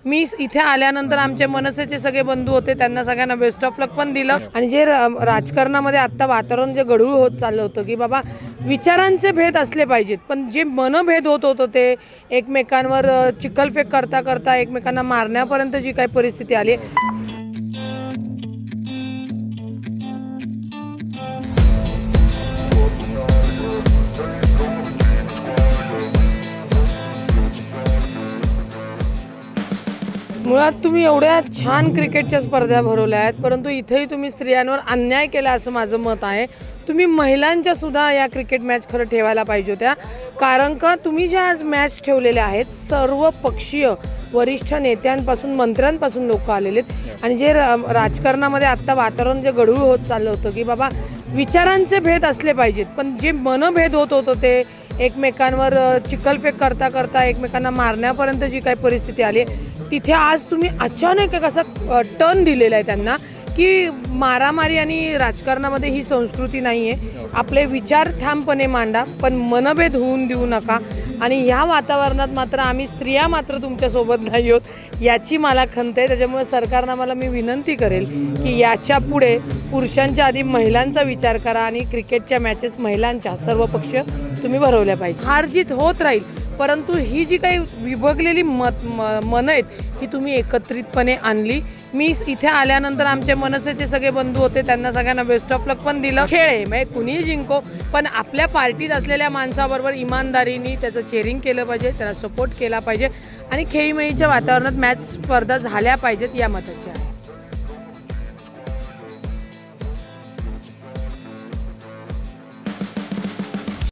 मी इथे आल्यानंतर आमचे मनसेचे सगळे बंधू होते, त्यांना सगळ्यांना बेस्ट ऑफ लक पण दिलं। आणि जे राजकारणामध्ये आता वातावरण जे गढूळ होत चाललं होतं की बाबा विचारांचे भेद असले पाहिजेत, पण जे मनभेद होत होतं ते एकमेकांवर चिखलफेक करता करता एकमेकांना मारण्यापर्यंत जी काही परिस्थिती आली। मुळात तुम्ही एवढ्या छान क्रिकेटच्या स्पर्धा भरवल्या आहेत, परंतु इथेही तुम्ही स्त्रियांवर अन्याय केला असं माझं मत आहे। तुम्ही महिलांच्या सुद्धा या क्रिकेट मॅच खरं ठेवायला पाहिजे होत्या, कारण का तुम्ही ज्या आज मॅच ठेवलेल्या आहेत सर्व पक्षीय वरिष्ठ नेत्यांपासून मंत्र्यांपासून लोक आलेले आहेत। आणि जे राजकारणामध्ये आता वातावरण जे गढूळ होत चाललं होतं की बाबा विचारांचे भेद असले पाहिजेत, पण जे मनभेद होत होतं ते एकमेकांवर चिखलफेक करता करता एकमेकांना मारण्यापर्यंत जी काही परिस्थिती आली तिथे आज तुम्ही अचानक एक असा टर्न दिलेला आहे त्यांना की मारामारी आणि राजकारणामध्ये ही संस्कृती नाही आहे। आपले विचार ठामपणे मांडा, पण मनभेद होऊन देऊ नका। आणि ह्या वातावरणात मात्र आम्ही स्त्रिया मात्र तुमच्यासोबत नाही आहोत याची मला खंत आहे। त्याच्यामुळे सरकारनं मला मी विनंती करेल की याच्या पुढे पुरुषांच्या आधी महिलांचा विचार करा आणि क्रिकेटच्या मॅचेस महिलांच्या सर्व पक्ष तुम्ही भरवल्या पाहिजे। हार जीत होत राहील, परंतु ही जी काही विभागलेली मन आहेत ही तुम्ही एकत्रितपणे आणली। मी इथे आल्यानंतर आमचे मनसेचे सगळे बंधू होते, त्यांना सगळ्यांना बेस्ट ऑफ लक पण दिलं। खेळ आहे म्हणजे कुणीही जिंको, पण आपल्या पार्टीत असलेल्या माणसाबरोबर इमानदारीने त्याचं चेअरिंग केलं पाहिजे, त्याला सपोर्ट केला पाहिजे आणि खेळीमेळीच्या वातावरणात मॅच स्पर्धा झाल्या पाहिजेत या मताची आहे।